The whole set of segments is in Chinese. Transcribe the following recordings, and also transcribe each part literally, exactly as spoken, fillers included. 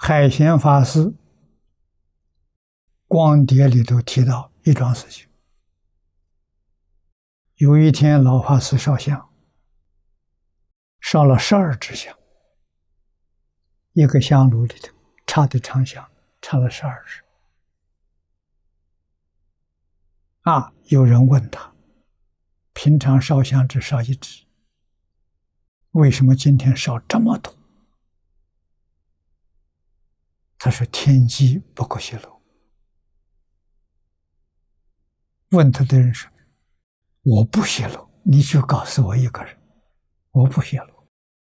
海贤法师光碟里头提到一桩事情。有一天老法师烧香，烧了十二支香，一个香炉里头插的长香，插了十二支。啊，有人问他，平常烧香只烧一支，为什么今天烧这么多？他说天机不可泄露。问他的人说，我不泄露，你就告诉我一个人，我不泄露。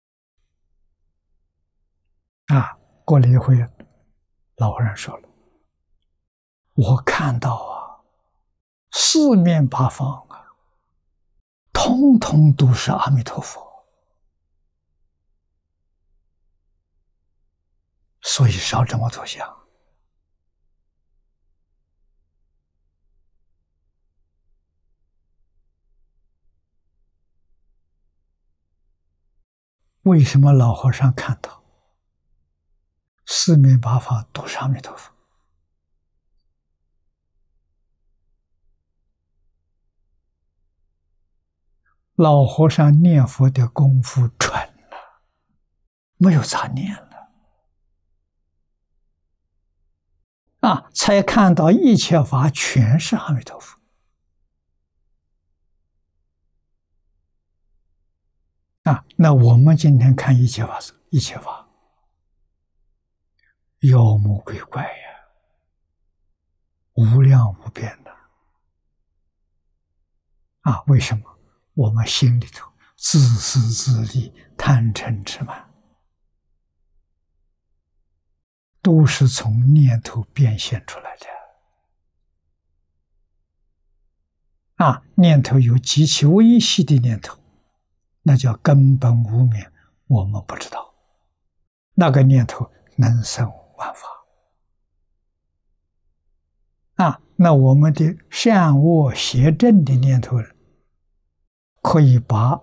啊，过了一会，老和尚说了，我看到啊，四面八方啊，通通都是阿弥陀佛，所以烧这么多香。为什么老和尚看到四面八方都是阿弥陀佛？老和尚念佛的功夫纯了，没有杂念了啊，才看到一切法全是阿弥陀佛啊。那我们今天看一切法是一切法妖魔鬼怪呀，无量无边的啊！为什么？我们心里头自私自利、贪嗔痴慢，都是从念头变现出来的啊！念头有极其微细的念头，那叫根本无明，我们不知道。那个念头能生万法啊！那我们的善恶邪正的念头，可以把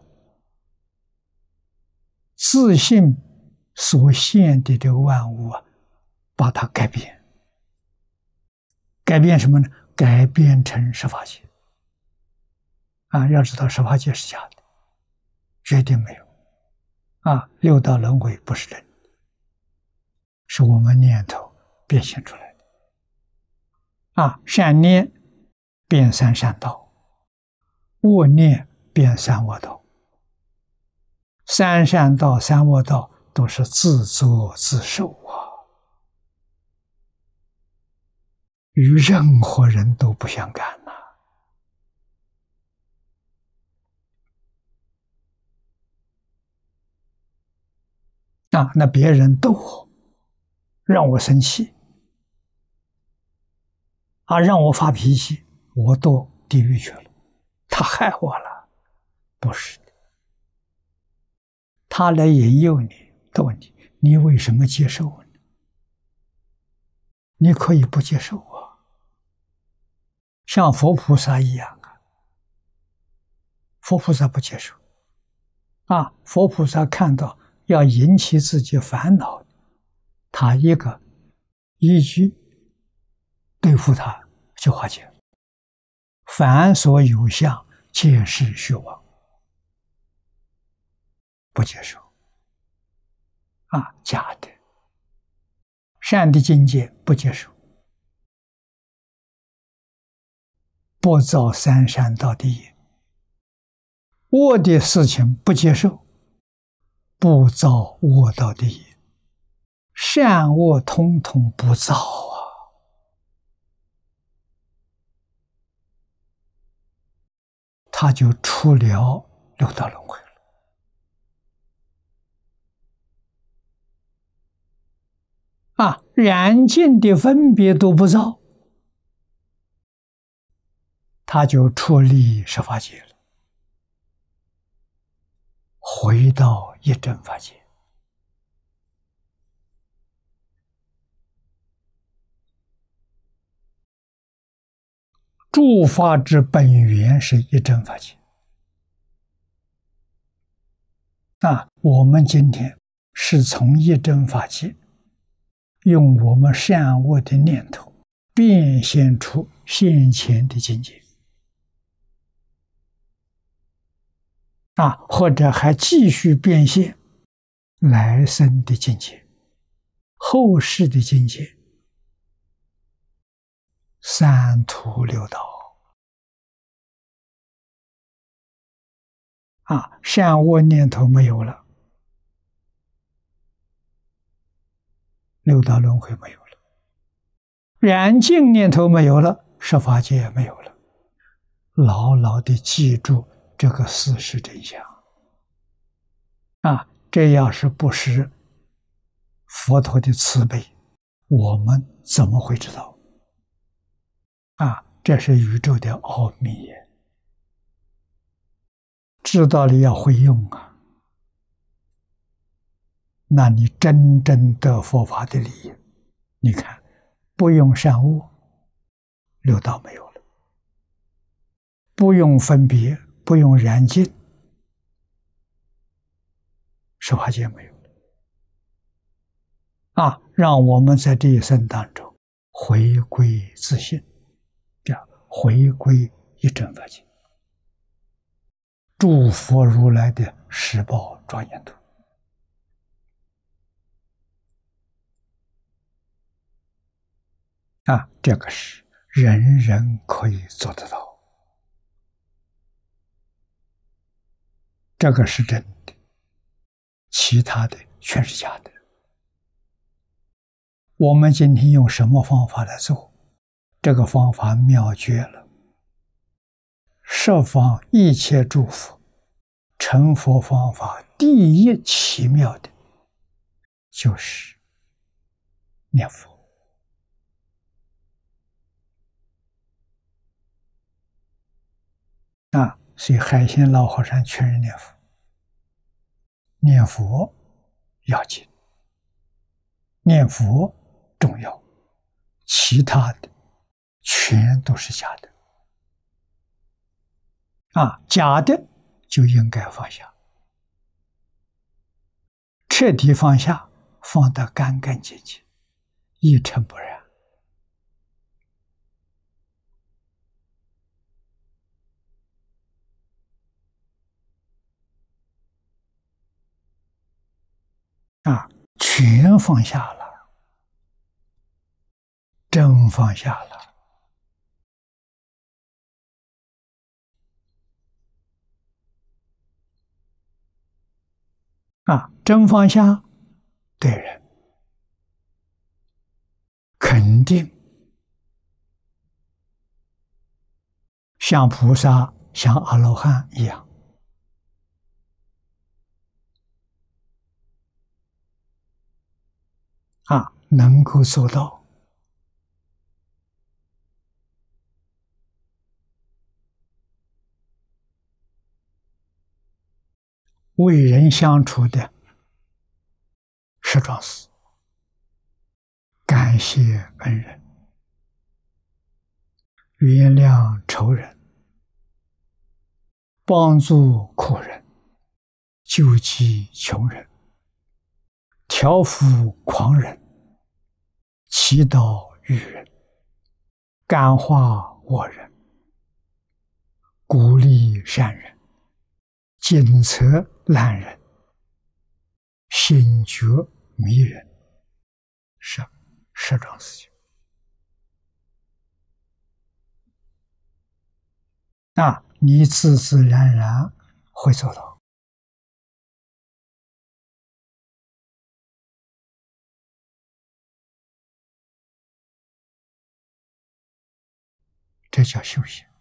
自信所现的这万物啊，把它改变。改变什么呢？改变成十法界啊！要知道十法界是假的，绝对没有啊！六道轮回不是真的，是我们念头变现出来的啊！善念变三善道，恶念变三恶道。三善道、三恶道都是自作自受啊，与任何人都不相干呐、啊。啊，那别人逗我，让我生气，啊，让我发脾气，我到地狱去了，他害我了，不是的。他来引诱你，逗你，你为什么接受呢？你可以不接受啊，像佛菩萨一样啊。佛菩萨不接受啊，佛菩萨看到要引起自己烦恼，他一个一句对付他就化解了。凡所有相，皆是虚妄，不接受啊，假的。善的境界不接受，不造三善道的业；恶的事情不接受，不造恶道的业。善恶统统不造啊，他就出了六道轮回了啊！染净的分别都不造，他就出离十法界了，回到一真法界。诸法之本源是一真法界啊！我们今天是从一真法界用我们善恶的念头变现出现前的境界啊，或者还继续变现来生的境界、后世的境界，三途六道啊，善恶念头没有了，六道轮回没有了，染净念头没有了，十法界也没有了。牢牢地记住这个事实真相啊！这要是不是佛陀的慈悲，我们怎么会知道啊？这是宇宙的奥秘耶！知道了要会用啊，那你真正得佛法的利益。你看，不用善恶，六道没有了；不用分别，不用染净，十法界没有了。啊，让我们在这一生当中回归自信，叫回归一真法界。诸佛如来的十报庄严图啊，这个是人人可以做得到，这个是真的，其他的全是假的。我们今天用什么方法来做？这个方法妙绝了，十方一切诸佛成佛方法第一奇妙的就是念佛啊！所以海鲜老和尚劝人念佛，念佛要紧，念佛重要，其他的全都是假的啊！假的就应该放下，彻底放下，放得干干净净，一尘不染啊！全放下了，真放下了。啊，真放下，对人肯定像菩萨、像阿罗汉一样啊，能够做到为人相处的十桩事，感谢恩人，原谅仇人，帮助苦人，救济穷人，调伏狂人，祈祷愚人，感化恶人，鼓励善人，检测烂人，醒觉迷人，是十桩事情啊！你自自然然会做到，这叫修行。